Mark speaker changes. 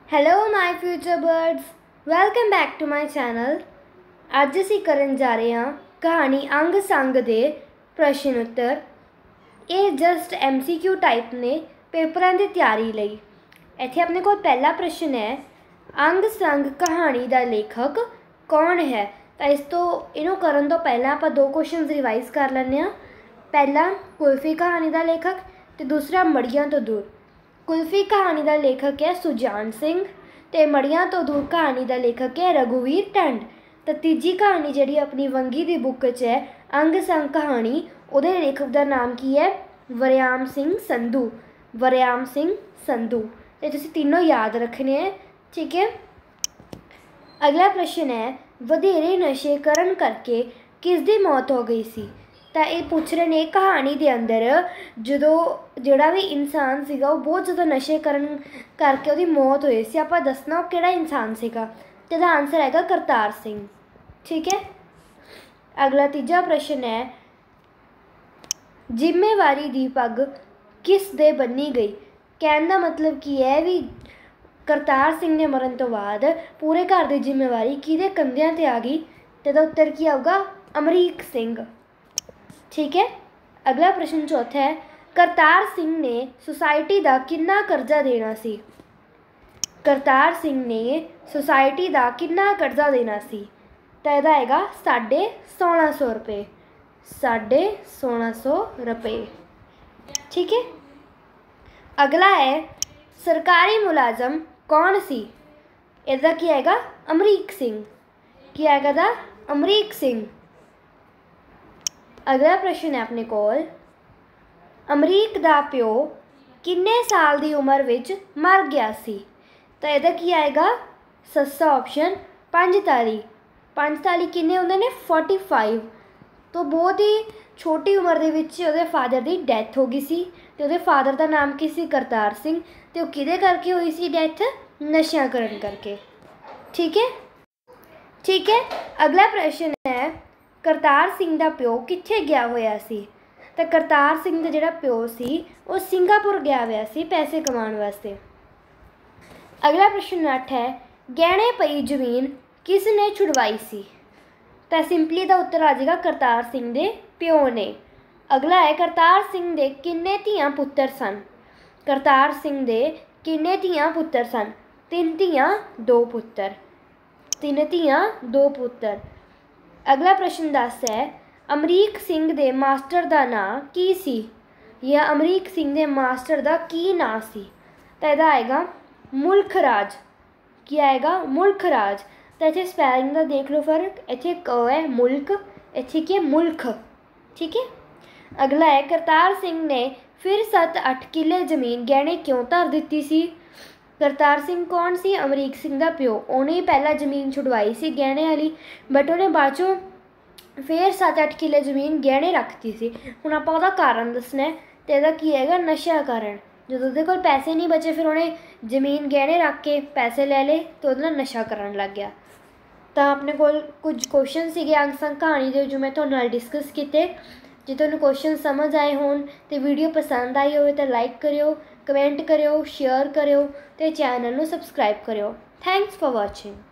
Speaker 1: Hello my future birds, welcome back to my channel. अज असी करन जा रहे हैं कहानी अंग संग दे प्रश्न उत्तर। ये जस्ट MCQ टाइप ने पेपरां दी तैयारी लई। इत्थे अपने कोल पहला प्रश्न है, अंग संग कहानी दा लेखक कौन है। तो इस तो इनू करन तो पहला आपां दो क्वेश्चन रिवाइज कर लैंदे हां। पहला कुल्फी कहानी दा लेखक ते दूसरा मड़ियां तो दूर। कुल्फी कहानी का लेखक है सुजान सिंह ते मड़ियां तो दूर कहानी का लेखक है रघुवीर टंड। तो तीजी कहानी जी अपनी वंगी की बुक च है अंग संग कहानी, उहदे लेखक का नाम की है वरयाम सिंह संधू। वरयाम सिंह संधू ते तुसीं तीनों याद रखने हैं, ठीक है। अगला प्रश्न है, वधेरे नशे करन करके किस दी मौत हो गई सी। तो ये पूछ रहे हैं कहानी के अंदर जो जोड़ा भी इंसान सीगा वो बहुत ज़्यादा नशे करन करके उसकी मौत हुई सी। आपां दसना वो किहड़ा इंसान सीगा, तो इसदा आंसर हैगा करतार सिंह, ठीक है। अगला तीजा प्रश्न है, जिम्मेवारी दी पग किस दे बन्नी गई। कहने का मतलब की है भी करतार सिंह ने मरण तो बाद पूरे घर की जिम्मेवारी किहदे कंधियां ते आ गई। तो इसदा उत्तर की आऊगा, अमरीक सिंह, ठीक है। अगला प्रश्न चौथा है, करतार सिंह ने सोसाइटी का कितना कर्जा देना सी। करतार सिंह ने सोसाइटी का कितना कर्जा देना सी। तो यह हैगा 1650 रुपये। 1650 रुपये, ठीक है। अगला है, सरकारी मुलाजम कौन सी। इसका की हैगा अमरीक सिंह। की हैगा दा अमरीक सिंह। अगला प्रश्न है अपने कोल, अमरीक दा प्यो किन्ने साल की उम्र विच मर गया सी। तो यदा की आएगा सस्ता ऑप्शन 45। 45 किन्ने होंदे ने 45। तो बहुत ही छोटी उम्र दे विच उहदे फादर की डैथ हो गई सी। ते उहदे फादर का नाम की सी करतार सिंह। ते ओह किहदे करके हुई सी डैथ, नशा करन करके, ठीक है। ठीक है। अगला प्रश्न है, करतार सिंह का प्यो कित्थे गया होया सी। तो करतार सिंह का जिहड़ा प्यो सी वो सिंगापुर गया हुआ सी पैसे कमाने वास्ते। अगला प्रश्न 8 है, गहने पई जमीन किसने छुड़वाई सी। तो सिंपली का उत्तर आ जाएगा करतार सिंह के प्यो ने। अगला है, करतार सिंह के किन्ने धियां पुत्तर सन। करतार सिंह के किन्ने धियां पुत्तर सन। 3 धियां 2 पुत्तर। 3 धियां 2 पुत्तर। अगला प्रश्न 10 है, अमरीक सिंह दे मास्टर का नाम की सी। या अमरीक सिंह दे मास्टर का की नाम सी। तो यह आएगा मुल्ख राज। की आएगा मुल्ख राज। तो इतने स्पैलिंग का देख लो फर्क, इतने क है मुल्क, इतने की मुल्ख, ठीक है। अगला है, करतार सिंह ने फिर 7-8 किले जमीन गहने क्यों धर दी सी। करतार सिंह कौन सी, अमरीक सिंह का प्यो। उन्हें ही पहला जमीन छुड़वाई सी गहने वाली, बट उन्हें बाद चों फिर 7-8 किले जमीन गहने रखती सी। हुण आपां उहदा कारण दसना है, तो यह की हैगा नशा कारण। जो उहदे कोल पैसे नहीं बचे फिर उन्हें जमीन गहने रख के पैसे ले ले तो उहदे नाल नशा करन लग गया। तो अपने कोल कुछ क्वेश्चन सीगे अंग संग कहानी दे जो मैं तुहाडे नाल डिस्कस कीते। जे तुहानूं क्वेश्चन समझ आए होण ते वीडियो पसंद आई होवे तो लाइक करियो, कमेंट करियो, शेयर करियो ते चैनल नूं सबसक्राइब करियो। Thanks for watching.